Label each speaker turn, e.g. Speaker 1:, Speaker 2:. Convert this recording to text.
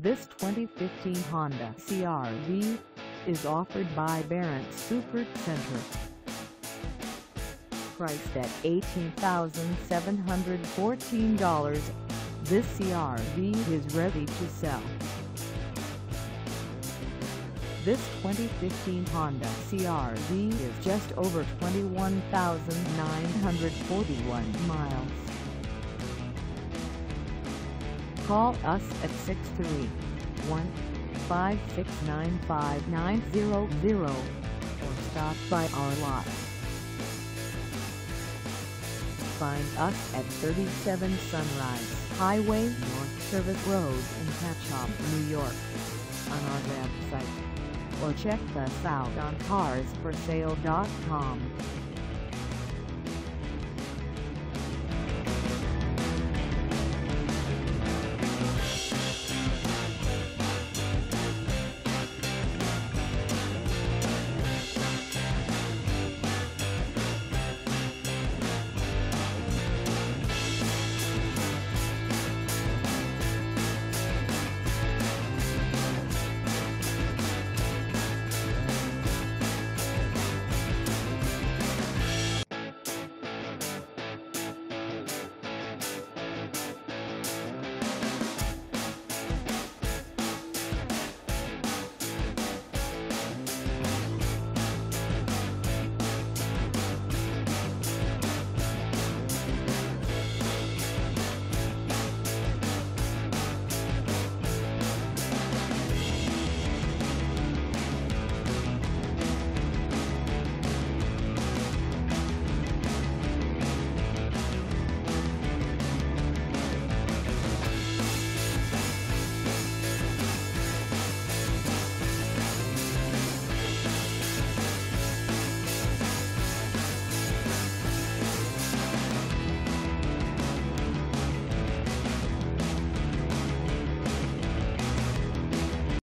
Speaker 1: This 2015 Honda CR-V is offered by Barron's Super Center. Priced at $18,714, this CR-V is ready to sell. This 2015 Honda CR-V is just over 21,941 miles. Call us at 631-569-5900 or stop by our lot. Find us at 37 Sunrise Highway North Service Road in Patchogue, New York, on our website, or check us out on carsforsale.com.